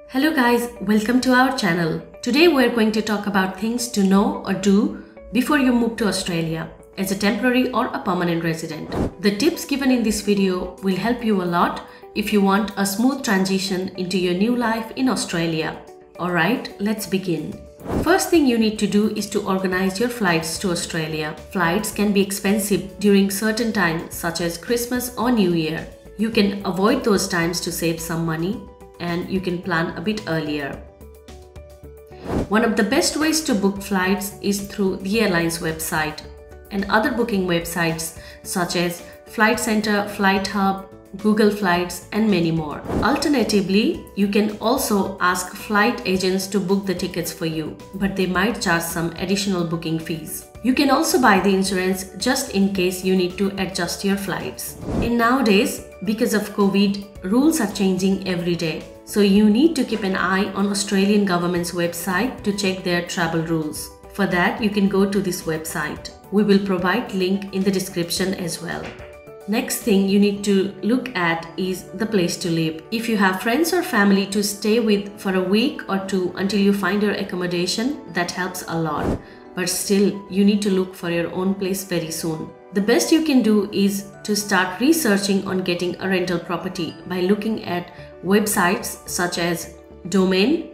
Hello guys, welcome to our channel. Today we're going to talk about things to know or do before you move to Australia as a temporary or a permanent resident. The tips given in this video will help you a lot if you want a smooth transition into your new life in Australia. Alright, let's begin. First thing you need to do is to organize your flights to Australia. Flights can be expensive during certain times such as Christmas or New Year. You can avoid those times to save some money, and you can plan a bit earlier. One of the best ways to book flights is through the airline's website and other booking websites such as Flight Centre, Flight Hub, Google Flights, and many more. Alternatively, you can also ask flight agents to book the tickets for you, but they might charge some additional booking fees. You can also buy the insurance just in case you need to adjust your flights. And nowadays, because of COVID, rules are changing every day. So you need to keep an eye on Australian government's website to check their travel rules. For that, you can go to this website. We will provide link in the description as well. Next thing you need to look at is the place to live. If you have friends or family to stay with for a week or two until you find your accommodation, that helps a lot. But still, you need to look for your own place very soon. The best you can do is to start researching on getting a rental property by looking at websites such as Domain,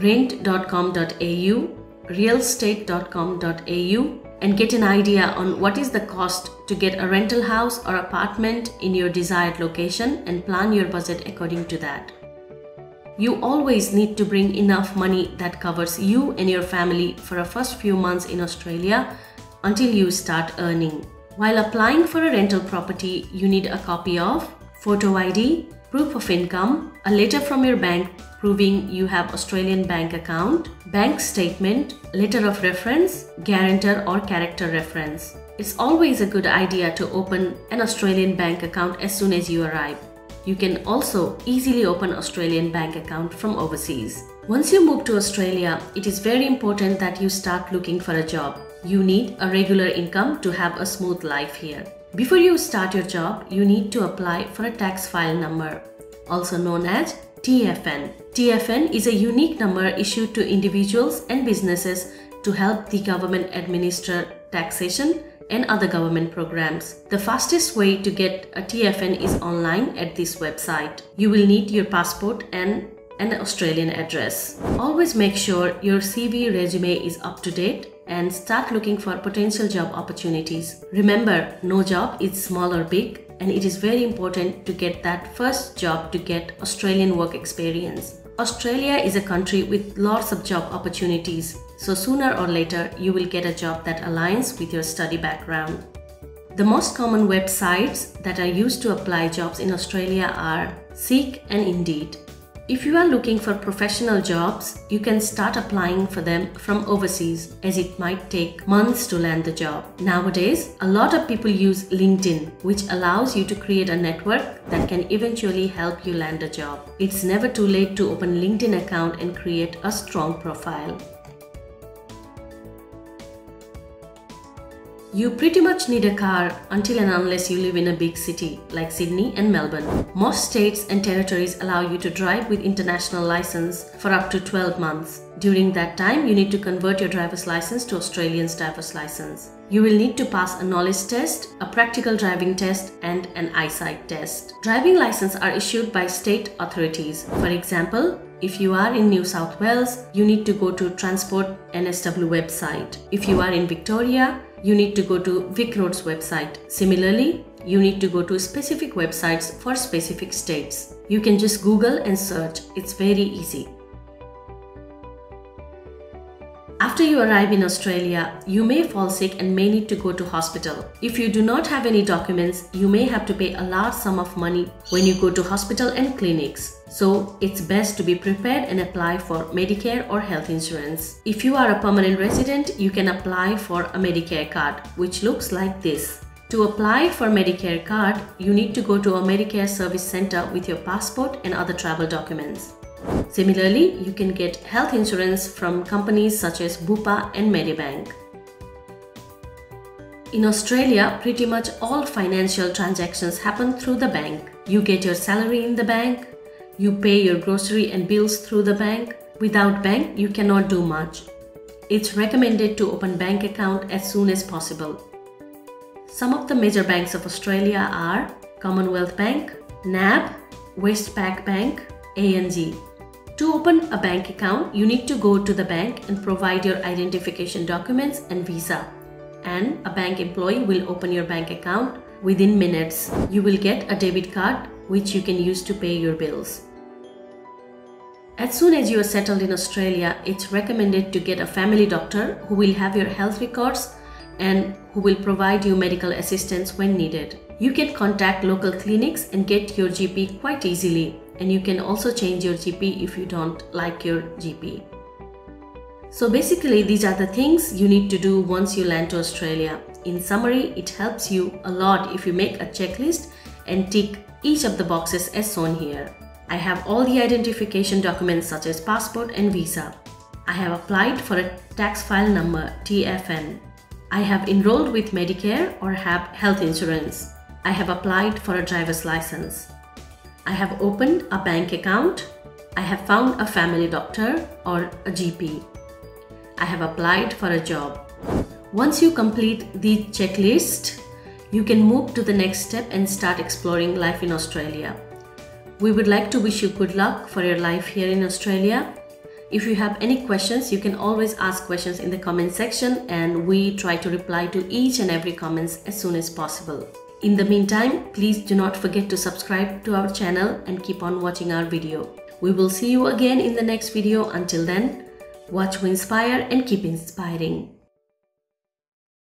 rent.com.au, realestate.com.au, and get an idea on what is the cost to get a rental house or apartment in your desired location and plan your budget according to that. You always need to bring enough money that covers you and your family for the first few months in Australia until you start earning. While applying for a rental property, you need a copy of photo ID, proof of income, a letter from your bank proving you have Australian bank account, bank statement, letter of reference, guarantor or character reference. It's always a good idea to open an Australian bank account as soon as you arrive. You can also easily open an Australian bank account from overseas. Once you move to Australia, it is very important that you start looking for a job. You need a regular income to have a smooth life here. Before you start your job, you need to apply for a tax file number, also known as TFN. TFN is a unique number issued to individuals and businesses to help the government administer taxation and other government programs. The fastest way to get a TFN is online at this website. You will need your passport and an Australian address. Always make sure your CV resume is up to date and start looking for potential job opportunities. Remember, no job is small or big, and it is very important to get that first job to get Australian work experience. Australia is a country with lots of job opportunities, so sooner or later you will get a job that aligns with your study background. The most common websites that are used to apply jobs in Australia are Seek and Indeed. If you are looking for professional jobs, you can start applying for them from overseas, as it might take months to land the job. Nowadays, a lot of people use LinkedIn, which allows you to create a network that can eventually help you land a job. It's never too late to open a LinkedIn account and create a strong profile. You pretty much need a car until and unless you live in a big city like Sydney and Melbourne. Most states and territories allow you to drive with international license for up to 12 months. During that time, you need to convert your driver's license to Australian driver's license. You will need to pass a knowledge test, a practical driving test, and an eyesight test. Driving licenses are issued by state authorities. For example, if you are in New South Wales, you need to go to Transport NSW website. If you are in Victoria, you need to go to VicRoads website. Similarly, you need to go to specific websites for specific states. You can just Google and search. It's very easy. After you arrive in Australia, you may fall sick and may need to go to hospital. If you do not have any documents, you may have to pay a large sum of money when you go to hospital and clinics. So it's best to be prepared and apply for Medicare or health insurance. If you are a permanent resident, you can apply for a Medicare card, which looks like this. To apply for Medicare card, you need to go to a Medicare service center with your passport and other travel documents. Similarly, you can get health insurance from companies such as Bupa and Medibank. In Australia, pretty much all financial transactions happen through the bank. You get your salary in the bank, You pay your grocery and bills through the bank. Without bank, you cannot do much. It's recommended to open bank account as soon as possible. Some of the major banks of Australia are Commonwealth Bank, NAB, Westpac Bank, ANZ. To open a bank account, you need to go to the bank and provide your identification documents and visa. And a bank employee will open your bank account within minutes. You will get a debit card which you can use to pay your bills. As soon as you are settled in Australia, it's recommended to get a family doctor who will have your health records and who will provide you medical assistance when needed. You can contact local clinics and get your GP quite easily, and you can also change your GP if you don't like your GP. So basically, these are the things you need to do once you land to Australia. In summary, it helps you a lot if you make a checklist and tick each of the boxes as shown here. I have all the identification documents such as passport and visa. I have applied for a tax file number TFN. I have enrolled with Medicare or have health insurance. I have applied for a driver's license. I have opened a bank account. I have found a family doctor or a GP. I have applied for a job. Once you complete the checklist, you can move to the next step and start exploring life in Australia. We would like to wish you good luck for your life here in Australia. If you have any questions, you can always ask questions in the comment section, and we try to reply to each and every comments as soon as possible. In the meantime, please do not forget to subscribe to our channel and keep on watching our video. We will see you again in the next video. Until then, watch, we inspire and keep inspiring.